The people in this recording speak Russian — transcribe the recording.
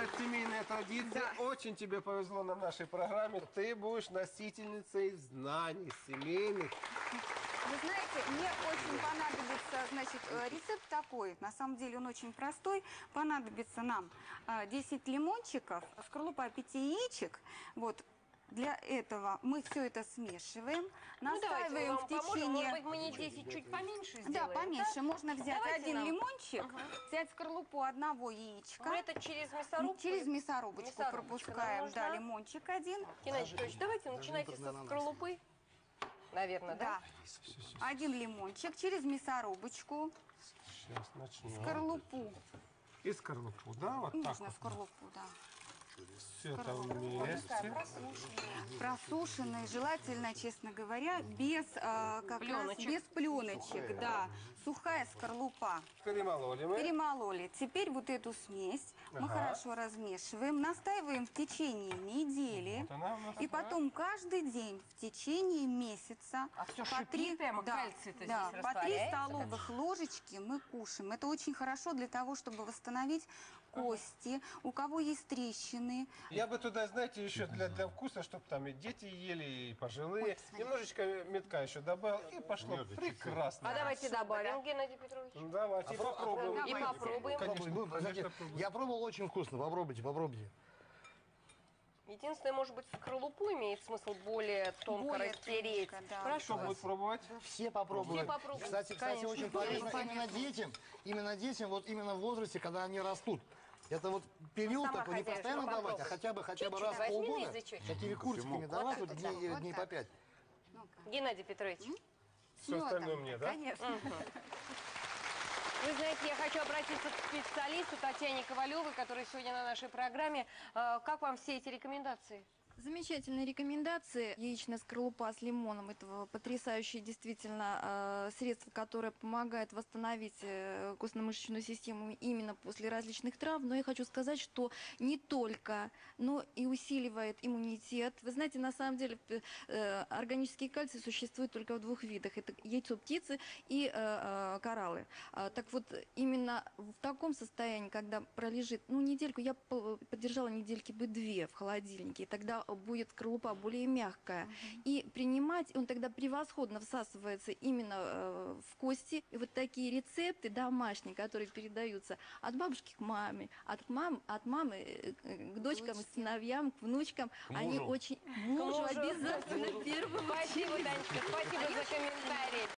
продолжать семейные традиции. Да. Очень тебе повезло на нашей программе. Ты будешь носительницей знаний семейных. Вы знаете, мне очень понадобится, значит, рецепт такой. На самом деле он очень простой. Понадобится нам 10 лимончиков, скорлупа 5 яичек. Вот. Для этого мы все это смешиваем, настаиваем в течение... Может быть, мы не 10, чуть поменьше сделаем? Да, поменьше. Да? Можно взять Давайте один нам. лимончик, взять скорлупу одного яичка. Мы это через мясорубку? Через мясорубочку пропускаем, нам да, нужна? лимончик один. Геннадий Петрович, давайте начинайте со скорлупы. Наверное, да? Да. Один лимончик через мясорубочку, Сейчас начнем. скорлупу. И скорлупу, да? Вот так Нужно вот. скорлупу, да. Все это вместе. Просушенные, желательно, честно говоря, без, как раз, Пленочек. без пленочек, да. Сухая скорлупа. Перемололи мы. Перемололи. Теперь вот эту смесь мы Ага. хорошо размешиваем, настаиваем в течение недели. Вот она у нас. И потом каждый день в течение месяца А всё по шипит прямо, кальций-то да, здесь по 3 растворяется, столовых ложечки мы кушаем. Это очень хорошо для того, чтобы восстановить кости, у кого есть трещины. Я бы туда, знаете, еще для вкуса, чтобы там и дети ели, и пожилые. Ой, посмотри. Немножечко медка еще добавил, и пошло прекрасно. А давайте добавим, Геннадий Петрович. Ну, давайте попробуем. И попробуем. Конечно, Знаете, я пробовал, очень вкусно. Попробуйте, попробуйте. Единственное, может быть, скорлупу имеет смысл более тонко Более растереть. тонко, да. Прошу Кто вас. будет пробовать? Все попробуют. Все попробуют. Кстати, Конечно. очень полезно именно детям, вот именно в возрасте, когда они растут. Это вот период Сама такой, не хозяйка, постоянно давать, а попробуй. хотя бы раз в возьми полгода, язычочек. такими курсиками давать вот так, дней, вот дней так. по 5. Геннадий Петрович, Все остальное мне, да? Конечно. вы знаете, я хочу обратиться к специалисту Татьяне Ковалевой, которая сегодня на нашей программе. Как вам все эти рекомендации? Замечательные рекомендации. Яичная скорлупа с лимоном – это потрясающее действительно средство, которое помогает восстановить костно-мышечную систему именно после различных травм. Но я хочу сказать, что не только, но и усиливает иммунитет. Вы знаете, на самом деле органический кальций существует только в 2 видах. Это яйцо птицы и кораллы. Так вот, именно в таком состоянии, когда пролежит, недельку, я поддержала недельки бы 2 в холодильнике, и тогда будет скорлупа более мягкая. И принимать, он тогда превосходно всасывается именно в кости. И вот такие рецепты домашние, которые передаются от бабушки к маме, от мамы к дочкам, и сыновьям, к внучкам, они очень... Мужу обязательно, в первую очередь. Спасибо, Танечка, спасибо за комментарий.